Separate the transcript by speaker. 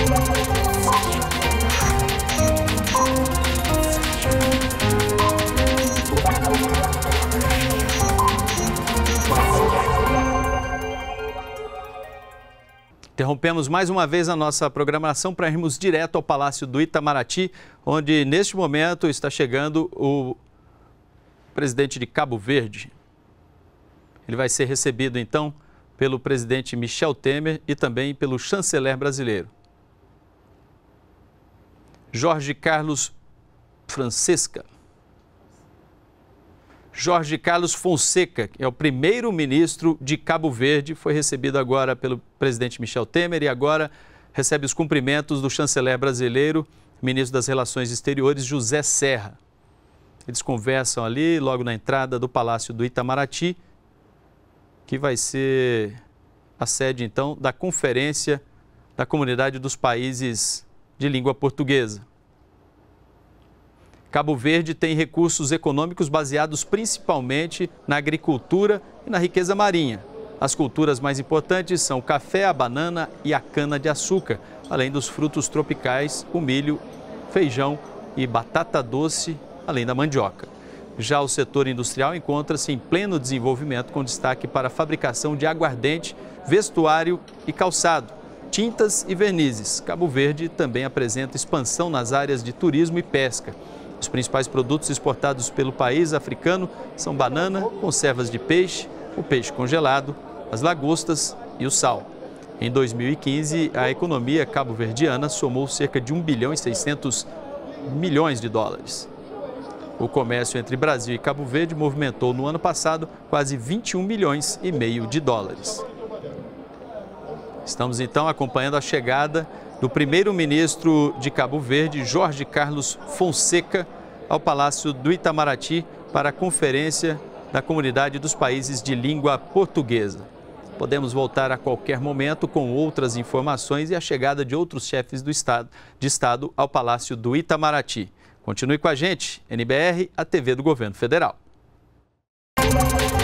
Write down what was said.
Speaker 1: Interrompemos mais uma vez a nossa programação para irmos direto ao Palácio do Itamaraty, onde neste momento está chegando o presidente de Cabo Verde. Ele vai ser recebido então pelo presidente Michel Temer e também pelo chanceler brasileiro. Jorge Carlos Fonseca, que é o primeiro-ministro de Cabo Verde, foi recebido agora pelo presidente Michel Temer e agora recebe os cumprimentos do chanceler brasileiro, ministro das Relações Exteriores, José Serra. Eles conversam ali logo na entrada do Palácio do Itamaraty, que vai ser a sede então da Conferência da Comunidade dos Países de Língua Portuguesa. Cabo Verde tem recursos econômicos baseados principalmente na agricultura e na riqueza marinha. As culturas mais importantes são o café, a banana e a cana-de-açúcar, além dos frutos tropicais, o milho, feijão e batata doce, além da mandioca. Já o setor industrial encontra-se em pleno desenvolvimento, com destaque para a fabricação de aguardente, vestuário e calçado, tintas e vernizes. Cabo Verde também apresenta expansão nas áreas de turismo e pesca. Os principais produtos exportados pelo país africano são banana, conservas de peixe, o peixe congelado, as lagostas e o sal. Em 2015, a economia cabo-verdiana somou cerca de 1 bilhão e 600 milhões de dólares. O comércio entre Brasil e Cabo Verde movimentou no ano passado quase 21 milhões e meio de dólares. Estamos então acompanhando a chegada do primeiro-ministro de Cabo Verde, Jorge Carlos Fonseca, ao Palácio do Itamaraty para a Conferência da Comunidade dos Países de Língua Portuguesa. Podemos voltar a qualquer momento com outras informações e a chegada de outros chefes de Estado ao Palácio do Itamaraty. Continue com a gente, NBR, a TV do Governo Federal.